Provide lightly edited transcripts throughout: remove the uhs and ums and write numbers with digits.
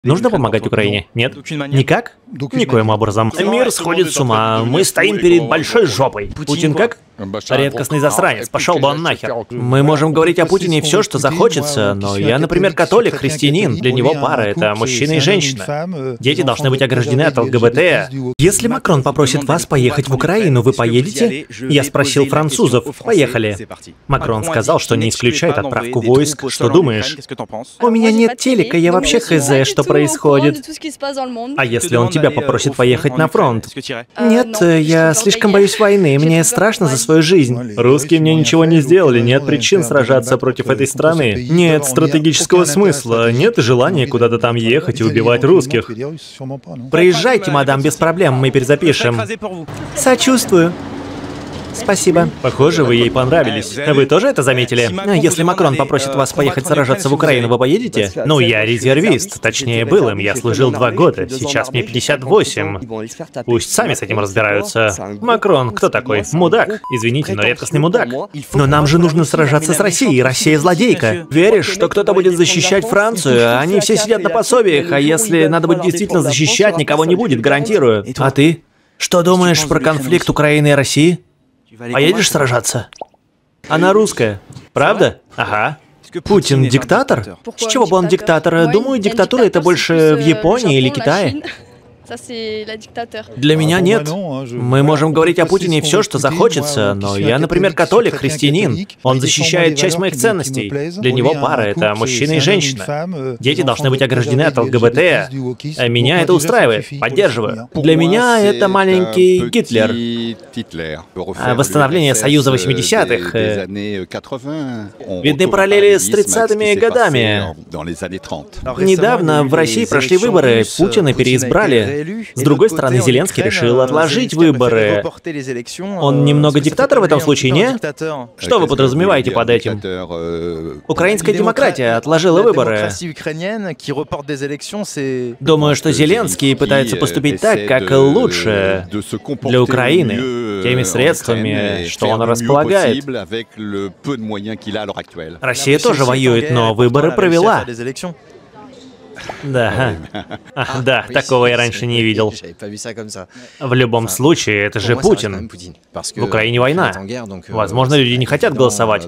Нужно помогать Украине? Нет? Никак? Никоим образом. Мир сходит с ума. Мы стоим перед большой жопой. Путин как? Редкостный засранец. Пошел бы он нахер. Мы можем говорить о Путине все, что захочется, но я, например, католик, христианин. Для него пара — это мужчина и женщина. Дети должны быть ограждены от ЛГБТ. Если Макрон попросит вас поехать в Украину, вы поедете? Я спросил французов. Поехали. Макрон сказал, что не исключает отправку войск. Что думаешь? У меня нет телека, я вообще хз, что происходит. А если он тебя попросит поехать на фронт? Нет, я слишком боюсь войны, мне страшно за свою жизнь. Русские мне ничего не сделали, нет причин сражаться против этой страны. Нет стратегического смысла, нет желания куда-то там ехать и убивать русских. Проезжайте, мадам, без проблем, мы перезапишем. Сочувствую. Спасибо. Похоже, вы ей понравились. Вы тоже это заметили? Если Макрон попросит вас поехать сражаться в Украину, вы поедете? Ну, я резервист. Точнее, был им. Я служил 2 года. Сейчас мне 58. Пусть сами с этим разбираются. Макрон, кто такой? Мудак. Извините, но редкостный мудак. Но нам же нужно сражаться с Россией. Россия злодейка. Веришь, что кто-то будет защищать Францию? Они все сидят на пособиях, а если надо будет действительно защищать, никого не будет, гарантирую. А ты? Что думаешь про конфликт Украины и России? Поедешь сражаться? Она русская. Правда? Ага. Путин диктатор? С чего бы он диктатор? Думаю, диктатура — это больше в Японии или Китае. Для меня нет. Мы можем говорить о Путине все, что захочется, но я, например, католик, христианин. Он защищает часть моих ценностей. Для него пара — это мужчина и женщина. Дети должны быть ограждены от ЛГБТ. Меня это устраивает. Поддерживаю. Для меня это маленький Гитлер. Восстановление Союза 80-х. Видны параллели с 30-ми годами. Недавно в России прошли выборы, Путина переизбрали. С другой стороны, Зеленский решил отложить выборы. Он немного диктатор в этом случае, не? Что вы подразумеваете под этим? Украинская демократия отложила выборы. Думаю, что Зеленский пытается поступить так, как лучше для Украины, теми средствами, что он располагает. Россия тоже воюет, но выборы провела. Да, да, такого я раньше не видел. В любом случае, это же Путин. В Украине война. Возможно, люди не хотят голосовать.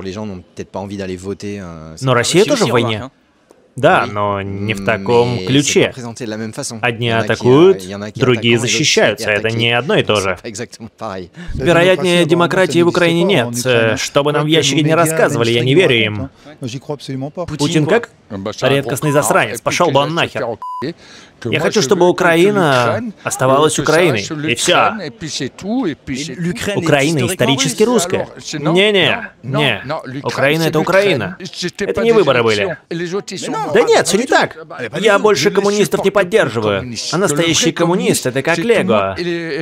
Но Россия тоже в войне. Да, но не в таком ключе. Одни атакуют, другие защищаются. Это не одно и то же. Вероятнее, демократии в Украине нет. Что бы нам в ящике не рассказывали, я не верю им. Путин как? Редкостный засранец. Пошел бы он нахер. Я хочу, чтобы Украина оставалась Украиной. И все. Украина исторически русская. Не. Украина — это Украина. Это не выборы были. Да нет, все не так. Я больше коммунистов не поддерживаю. А настоящий коммунист — это как Лего.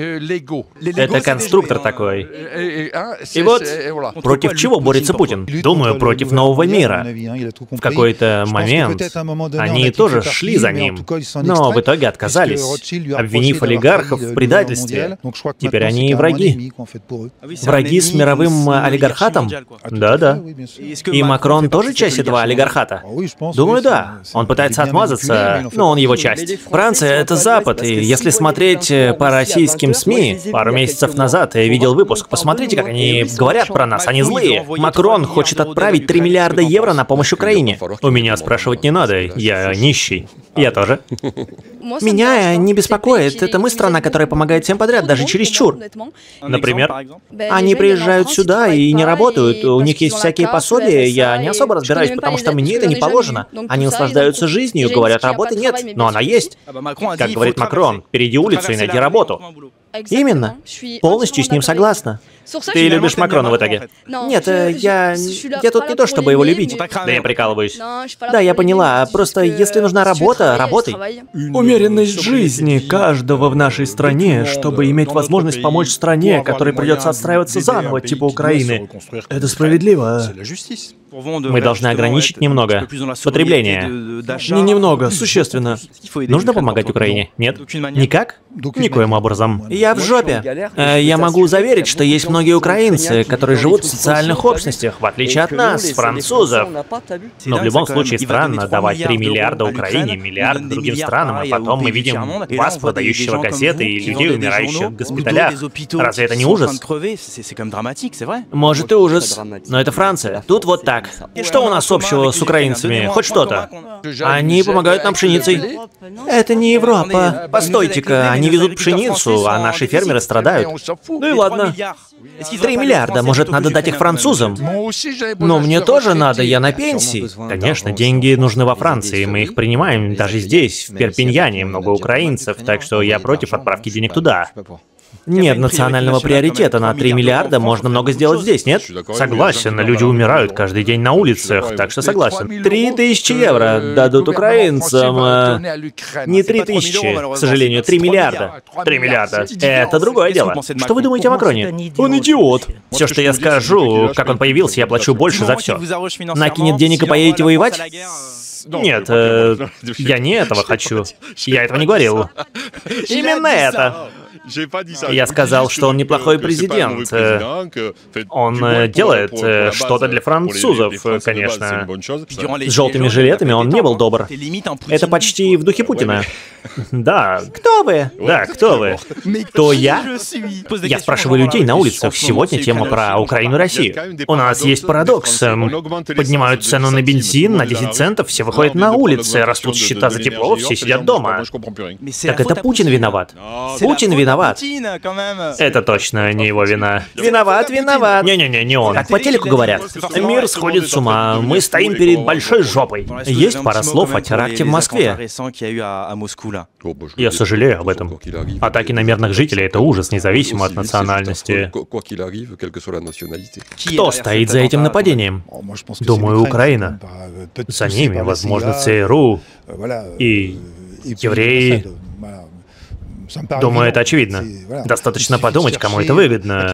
Это конструктор такой. И вот против чего борется Путин? Думаю, против нового мира. В какой-то момент они тоже шли за ним. Но в итоге отказались, обвинив олигархов в предательстве. Теперь они враги. Враги с мировым олигархатом? Да. И Макрон тоже часть этого олигархата? Думаю, да. Он пытается отмазаться, но он его часть. Франция — это Запад, и если смотреть по российским СМИ, пару месяцев назад я видел выпуск, посмотрите, как они говорят про нас, они злые. Макрон хочет отправить 3 миллиарда евро на помощь Украине. У меня спрашивать не надо, я нищий. Я тоже. Меня не беспокоит. Это мы страна, которая помогает всем подряд, даже чересчур. Например? Они приезжают сюда и не работают. У них есть всякие пособия. Я не особо разбираюсь, потому что мне это не положено. Они наслаждаются жизнью, говорят, работы нет, но она есть. Как говорит Макрон, перейди улицу и найди работу. Именно. Полностью с ним согласна. Ты любишь Макрона в итоге? Нет, я тут не то, чтобы его любить. Да я прикалываюсь. Да, я поняла. Просто если нужна работа, работай. Умеренность жизни каждого в нашей стране, чтобы иметь возможность помочь стране, которой придется отстраиваться заново, типа Украины. Это справедливо. Мы должны ограничить немного потребление. Не немного, существенно. Нужно помогать Украине? Нет? Никак? Никоим образом. Я в жопе. Я могу заверить, что есть многие украинцы, которые живут в социальных общностях, в отличие от нас, французов. Но в любом случае странно давать 3 миллиарда Украине, миллиард другим странам, а потом мы видим вас, продающего газеты, и людей, умирающих в госпиталях. Разве это не ужас? Может и ужас, но это Франция. Тут вот так. И что у нас общего с украинцами? Хоть что-то. Они помогают нам пшеницей. Это не Европа. Постойте-ка, они везут пшеницу, а наши фермеры страдают. Ну и ладно. 3 миллиарда, может, надо дать их французам? Но мне тоже надо, я на пенсии. Конечно, деньги нужны во Франции, мы их принимаем даже здесь, в Перпиньяне, много украинцев, так что я против отправки денег туда. Нет национального приоритета, на 3 миллиарда можно много сделать здесь, нет? Согласен, люди умирают каждый день на улицах, так что согласен. 3000 евро дадут украинцам. Не 3000, к сожалению, 3 миллиарда. 3 миллиарда. Это другое дело. Что вы думаете о Макроне? Он идиот. Все, что я скажу, как он появился, я плачу больше за все. Накинет денег и поедете воевать? Нет, я не этого хочу. Я этого не говорил. Именно это. Я сказал, что он неплохой президент. Он делает что-то для французов, конечно. С желтыми жилетами он не был добр. Это почти в духе Путина. Да. Кто вы? Да, кто вы? Кто я? Я спрашиваю людей на улицах. Сегодня тема про Украину и Россию. У нас есть парадокс. Поднимают цену на бензин на 10 центов, все выходят на улицы, растут счета за тепло, все сидят дома. Так это Путин виноват. Путин виноват. Это точно не его вина. Виноват. Не-не-не, не он. Как по телеку говорят. Мир сходит с ума, мы стоим перед большой жопой. Есть пара слов о теракте в Москве. Я сожалею об этом. Атаки на мирных жителей — это ужас, независимо от национальности. Кто стоит за этим нападением? Думаю, Украина. За ними, возможно, ЦРУ и евреи. Думаю, это очевидно. Достаточно подумать, кому это выгодно.